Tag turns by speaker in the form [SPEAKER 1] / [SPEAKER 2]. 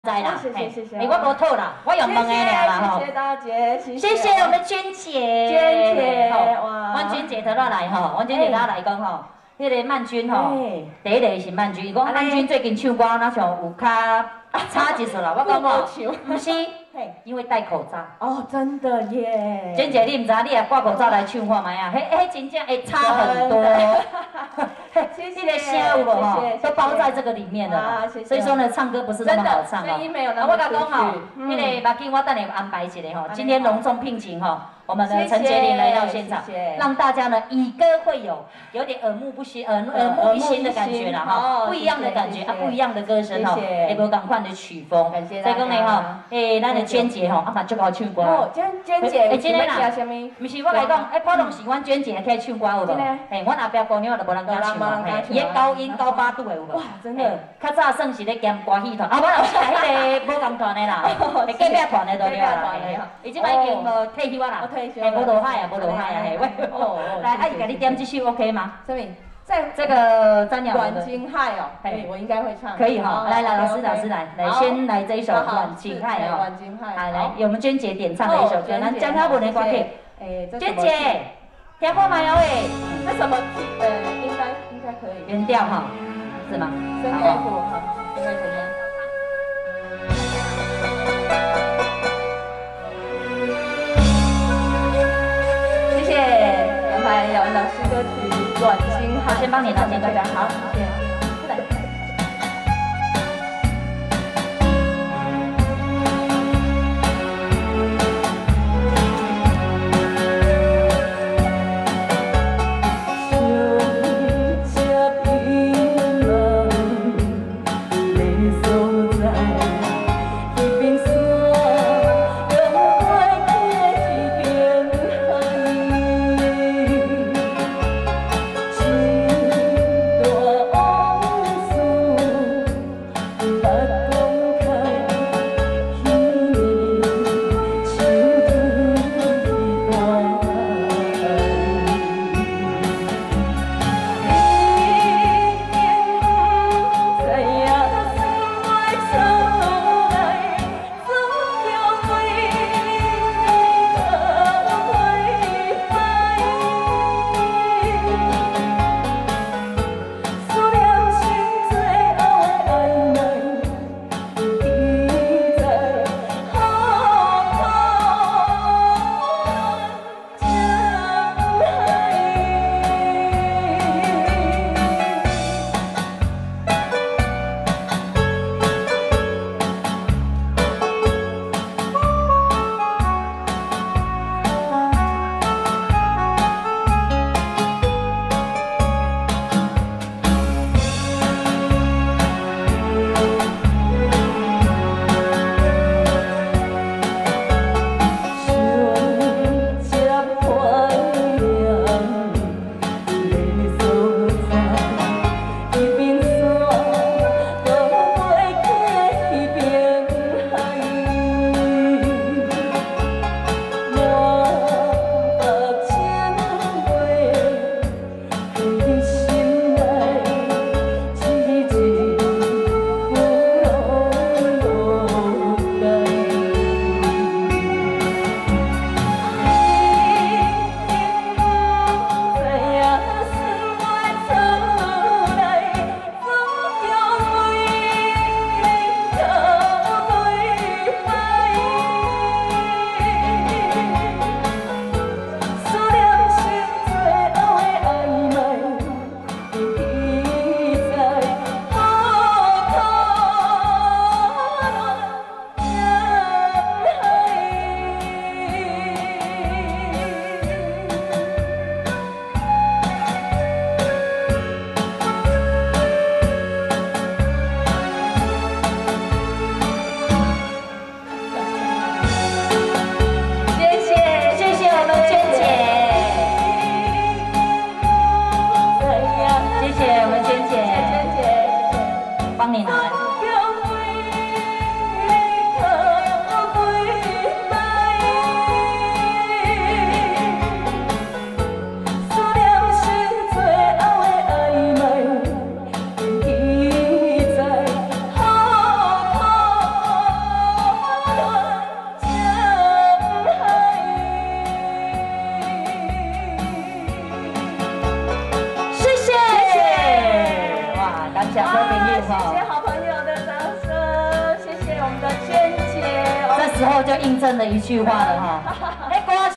[SPEAKER 1] 在啦，
[SPEAKER 2] 谢谢，
[SPEAKER 1] 我无套啦，我用问的俩啦吼。
[SPEAKER 2] 谢谢大姐，
[SPEAKER 1] 谢谢我们娟姐，哇，阮娟姐头仔来吼，阮娟姐头仔来讲吼，迄个曼君吼，第一个是曼君，伊讲曼君最近唱歌哪像有较差一撮啦，我讲吼，不是，因为戴口罩。
[SPEAKER 2] 哦，真的耶。
[SPEAKER 1] 娟姐，你唔知你也挂口罩来唱看卖啊？迄真正会差很多。你的声有无吼？都包在这个里面了。所以说呢，唱歌不是那么好唱哦。
[SPEAKER 2] 声音没有那么
[SPEAKER 1] 我甲讲吼，迄个马金我等下安排一下吼，今天隆重聘请吼。我们的陈洁玲来到现场，让大家呢以歌会友，有点耳目一新的感觉啦哈，不一样的感觉啊，不一样的歌声哈，也无同款的曲风。所以讲呢哈，咱的娟姐吼，啊嘛足好唱歌。
[SPEAKER 2] 哦，娟姐，今天啦，什么？
[SPEAKER 1] 不是我来讲，普通是阮娟姐可以唱歌有无？阮后壁姑娘就无人敢唱嘛，伊高音高八度的有无？哇，真的，较早算是咧兼歌戏团，啊，我老是来迄个武工团的啦，隔壁团的都对啦，伊即摆已经无退休啊啦。无落海啊，无落海啊，嘿，喂，来，阿姨给你点这首 OK 吗？
[SPEAKER 2] 什么？在
[SPEAKER 1] 这个张瑶
[SPEAKER 2] 阮经海哦，嘿，我应该会唱。
[SPEAKER 1] 可以哈，来，老师来，先来这一首阮经海哦。
[SPEAKER 2] 阮经海，
[SPEAKER 1] 来，有我们娟姐点唱的一首歌，咱江嘉文的歌曲。娟姐，听过吗？有诶。
[SPEAKER 2] 这什么曲？应该可以。
[SPEAKER 1] 原调哈，是吗？
[SPEAKER 2] 深乐谱哈，应该可以。杨排姚老师歌曲《阮经海》，
[SPEAKER 1] 先帮你拿，大家好，谢谢。
[SPEAKER 2] 哦。
[SPEAKER 1] 谢好朋友哈。
[SPEAKER 2] 谢谢好朋友的掌声，谢谢我们的娟姐。
[SPEAKER 1] 这时候就印证了一句话了哈。